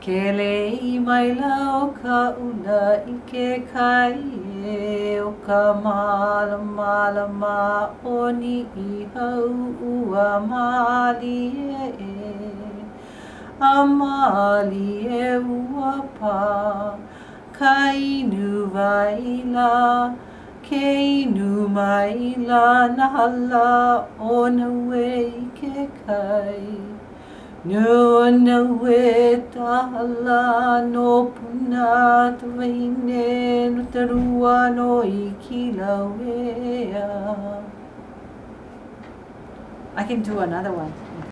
Kelei mai la o ka una I ke kai e o ka mala mala ma oni I hau ua mali e a mali e ua pa ka inu waila ke inu mai la na hala o na we I ke kai Nua na we tahala no puna ta wahine no te rua no I kila wea. I can do another one.